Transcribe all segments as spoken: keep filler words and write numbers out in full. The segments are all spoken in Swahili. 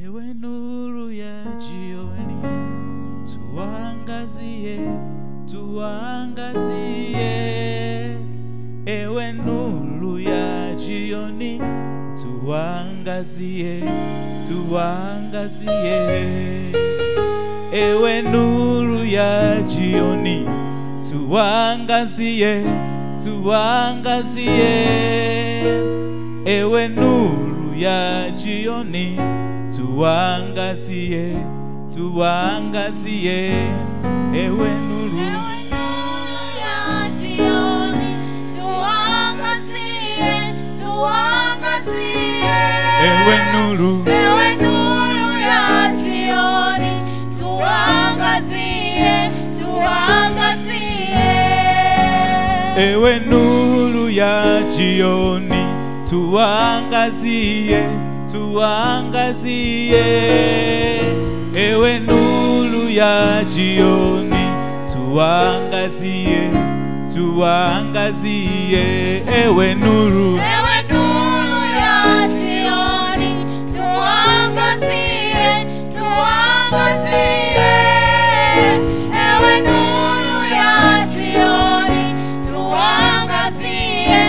Ewe nuru ya jioni, tuangazie, tuangazie. Ewe nuru ya jioni, tuangazie, tuangazie. Ewe nuru ya jioni, tuangazie, tuangazie. Ewe nuru ya jioni, tuangazie, tuangazie. Ewe nuru, ewe nuru ya jioni, tuangazie, tuangazie. Ewe nuru, ewe nuru ya jioni, tuangazie, tuangazie. Ewe nuru ya jioni, tuangazie, tuangazie. Ewe nuru ya jioni, tuangazie, tuangazie. Ewe nuru, ewe nuru ya jioni, tuangazie, tuangazie. Ewe nuru ya jioni, tuangazie,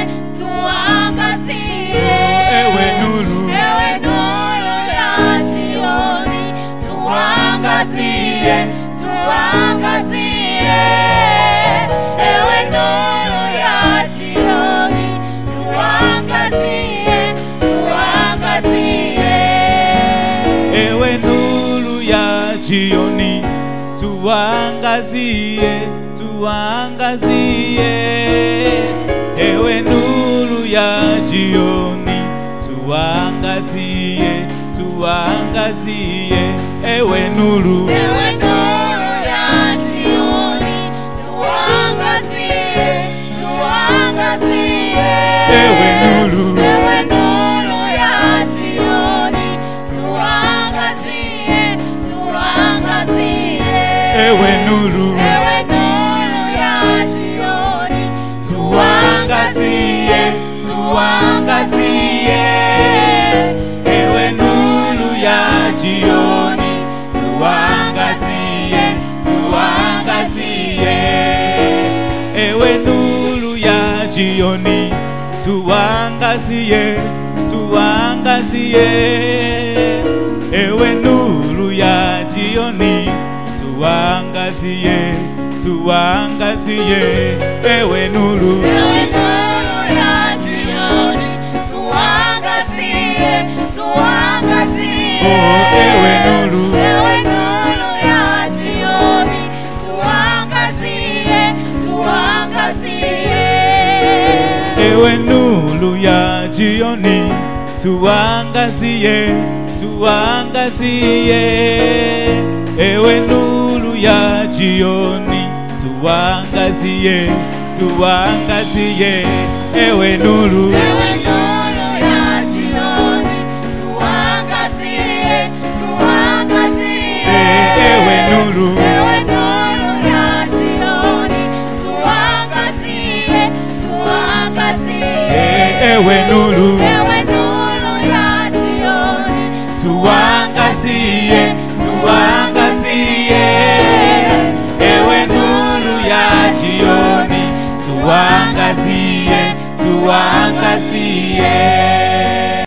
tuangazie. ewe nuru, ewe nuru ya jioni, tuangazie, tuangazie. Ewe nuru ya jioni, tuangazie, tuangazie. ewe nuru ya jioni, tuangazie, tuangazie. Ewe nuru ya jioni, tuangazie, tuangazie. Ewe nuru, ewe nuru ya jioni, tuangazie, tuangazie. ewe nuru, ewe nuru ya jioni, tuangazie, tuangazie. ewe nuru, ewe nuru ya jioni, tuangazie, tuangazie. Ewe nuru ya jioni, tuangazie, tuangazie. Ewe nuru ya jioni, tuangazie, tuangazie. Ewe nuru ya jioni, tuangazie, tuangazie. Ewe nuru, ewe nuru ya jioni, tuangazie, tuangazie. oh, ewe nuru, ewe nuru ya jioni, tuangazie, tuangazie. ewe nuru ya jioni, tuangazie, tuangazie. Ewe nuru ya jioni, tuangazie, tuangazie. Ewe nuru, ewe nuru ya jioni, tuangazie, tuangazie. ewe nuru, ewe nuru ya jioni, tuangazie, tuangazie. ewe nuru, ewe nuru ya jioni, tuangazie, tuangazie. Ewe nuru ya jioni, tuangazie, tuangazie.